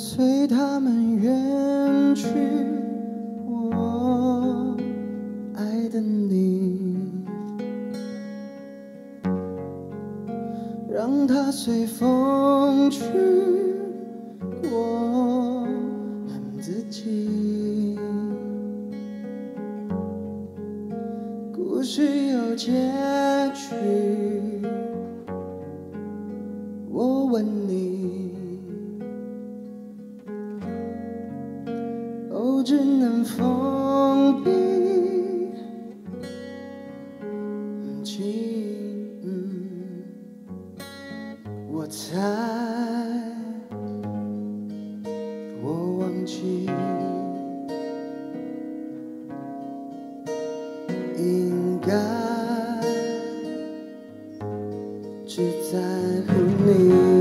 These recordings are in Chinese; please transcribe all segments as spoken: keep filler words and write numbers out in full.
随他们远去，我爱的你，让它随风去，我恨自己。故事有结局，我问你，哦，只能封闭。情，我猜，我忘记，应该只在乎你。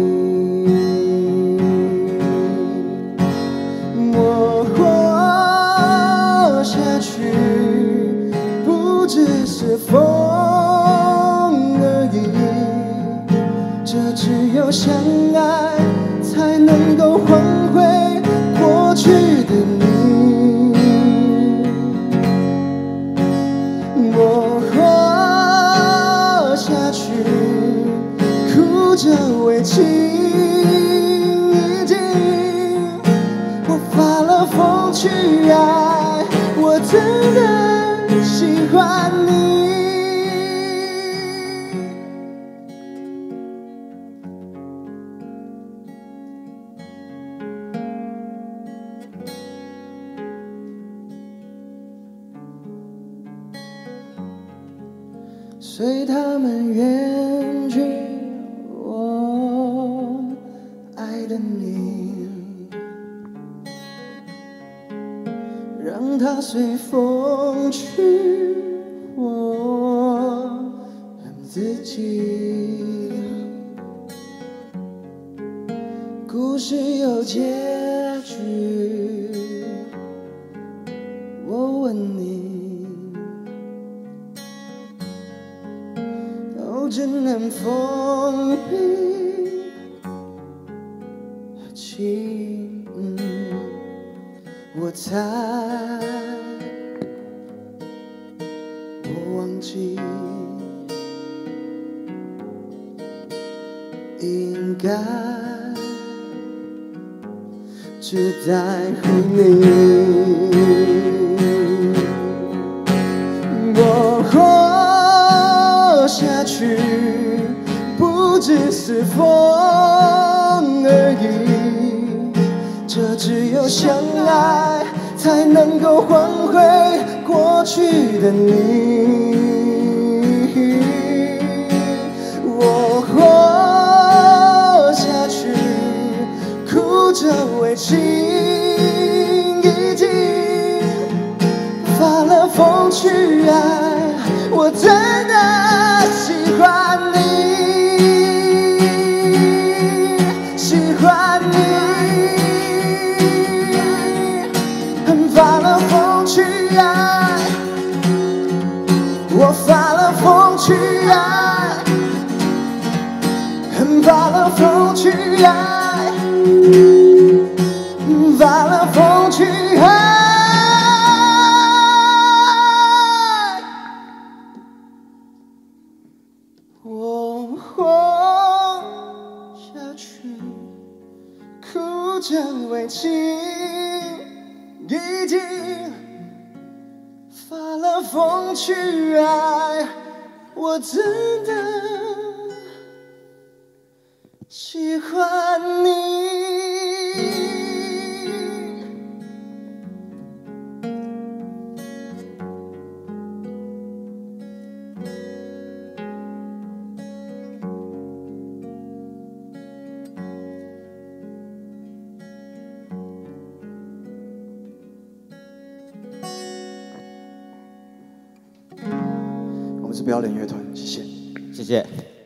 我活下去，不只是风而已，这只有相爱才能够换回过去的你。我活下去，哭着为情已经，我发了疯去爱，我真的喜欢你。随他们远去，我爱的你，让它随风去，我恨自己。故事有结局，我问你，哦，只能封闭情，我猜，我忘记，应该只在乎你。我活下去，不只是风而已，这只有相爱才能够换回过去的你。我活下去，哭着为情已经，发了疯去爱，我真的喜欢你，喜欢你，发了疯去爱，我发了疯去爱，发了疯去爱，发了疯去爱。我活下去，哭着为情已经，发了疯去爱，我真的喜欢你。我们是标点乐团，谢谢， 谢谢。